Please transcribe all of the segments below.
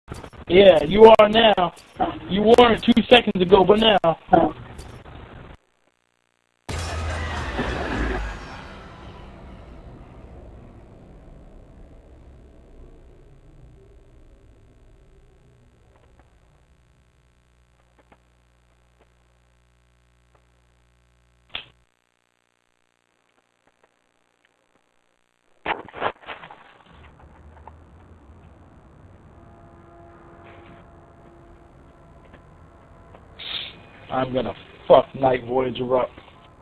Yeah, you are now. You weren't 2 seconds ago, but now. I'm gonna fuck Night Voyager up.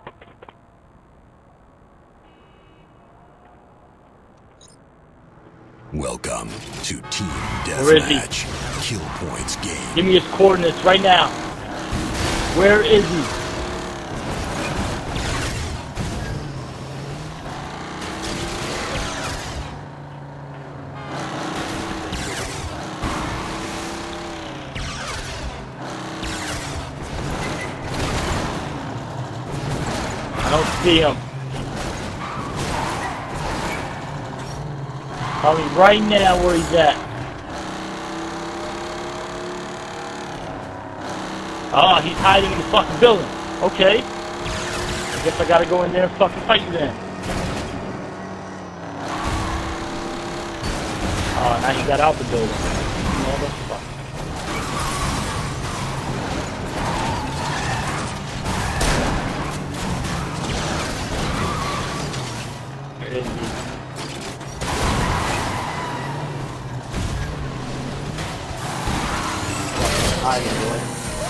Welcome to Team Where is he? Deathmatch. Kill points game. Give me his coordinates right now. Where is he? I don't see him. Tell me right now where he's at. Oh, he's hiding in the fucking building. Okay. I guess I gotta go in there and fucking fight you then. Oh, now he got out the building. Motherfucker. Where is he? Hiding, boy.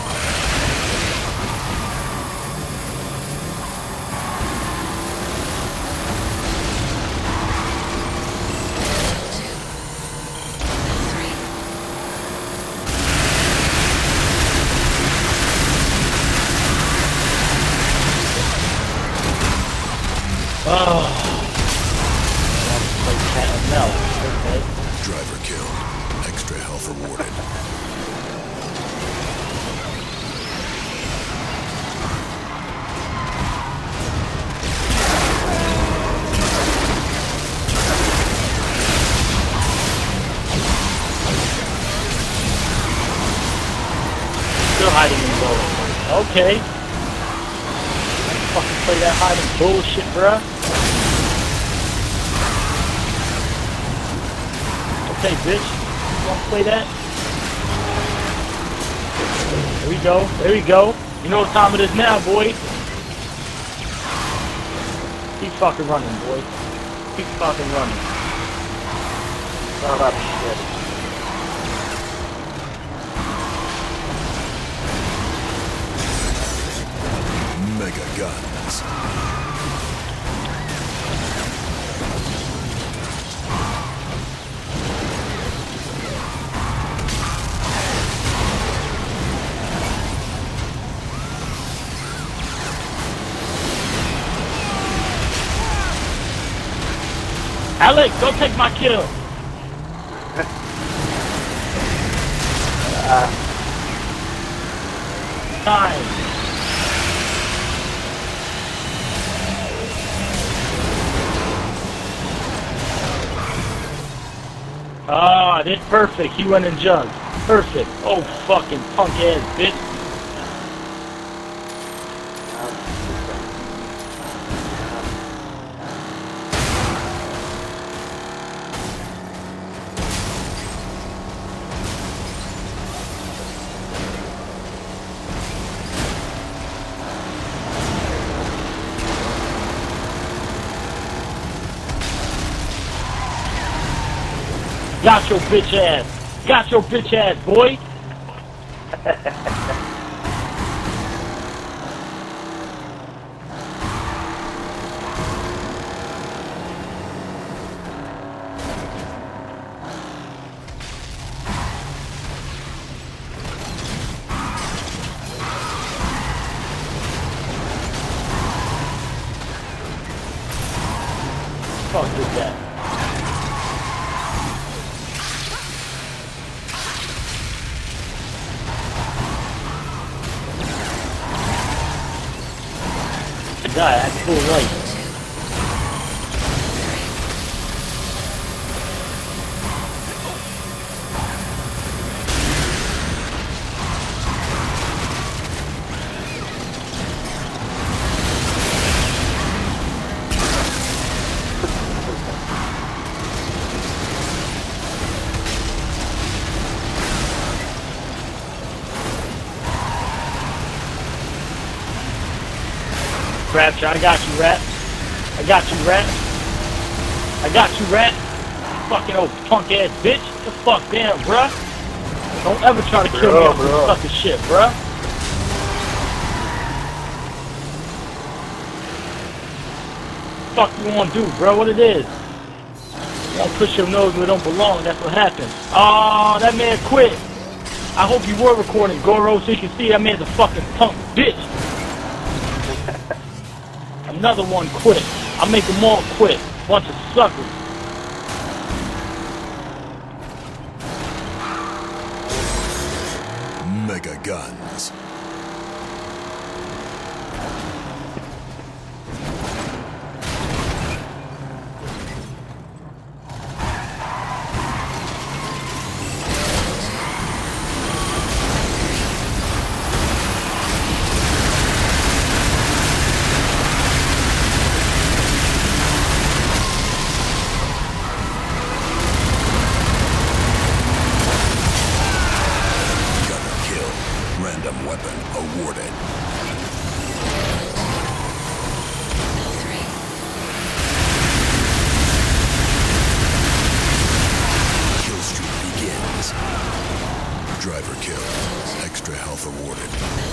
Oh. No. Okay. Driver killed. Extra health rewarded. Still hiding in the building. Okay. Let's fucking play that hiding bullshit, bruh. Okay, bitch. You wanna play that? There we go. There we go. You know what time it is now, boy. Keep fucking running, boy. Keep fucking running. Son of a shit. Mega guns. Alex, don't take my kill. Time. Ah, that's perfect. He went and jumped. Perfect. Oh, fucking punk ass bitch. Got your bitch ass. Got your bitch ass, boy. Fuck with that. Die at full light. Rapture. I got you, Rat. I got you, Rat. I got you, Rat. Fucking old punk ass bitch. What the fuck down, bruh? Don't ever try to kill me on this fucking shit, bruh. Fuck you wanna do, bro? What it is? You wanna push your nose where it don't belong, that's what happens. Oh, that man quit. I hope you were recording, Goro, so you can see that man's a fucking punk bitch. Another one quit. I'll make them all quit. Bunch of suckers. Mega guns. Random weapon awarded. Kill streak begins. Driver kill. Extra health awarded.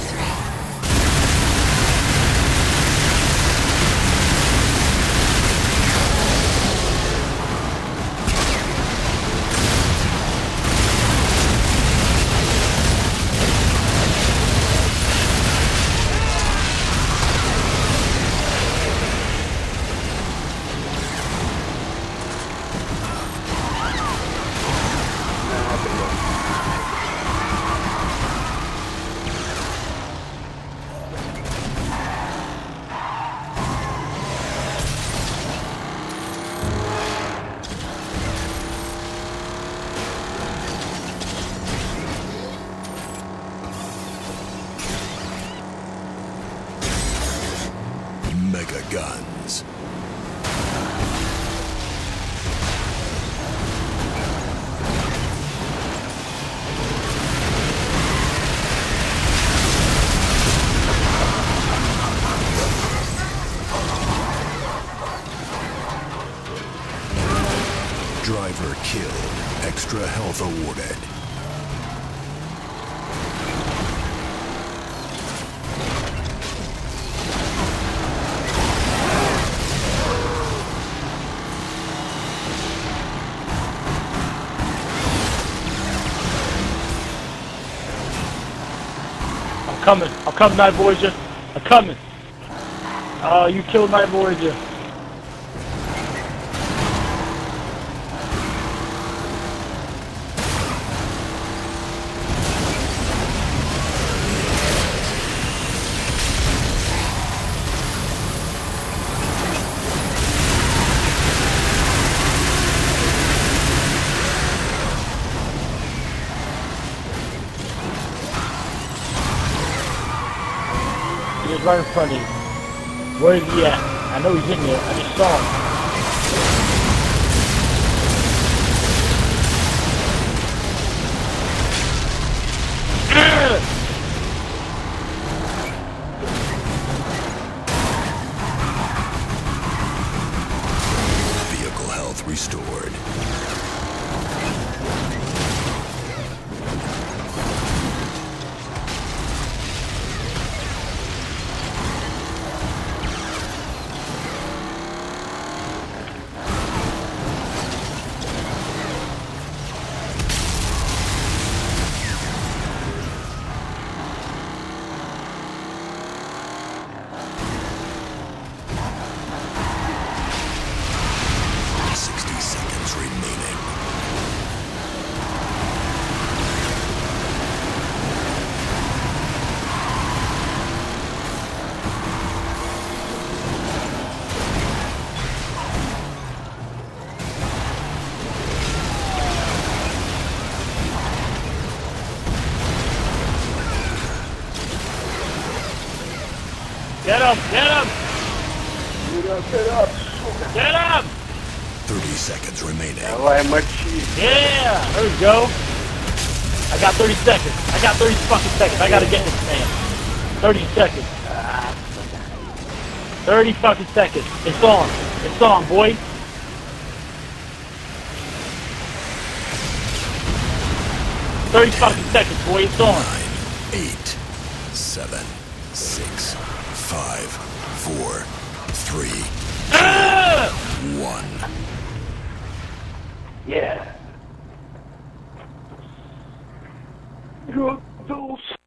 Mega guns. Driver killed. Extra health awarded. I'm coming, Night Voyager. I'm coming. Oh, you killed Night Voyager. He's right in front of you. Where is he at? I know he's in there. I just saw him. Vehicle health restored. Get him! Get him! Get up! Get him! 30 seconds remaining. Yeah! There we go. I got 30 seconds. I got 30 fucking seconds. I gotta get this man. 30 seconds. 30 fucking seconds. It's on. It's on, boy. Thirty fucking seconds, boy. It's on. 9, 8, 7, 6, 5, 4, 3, 2, 1. Yeah. You're those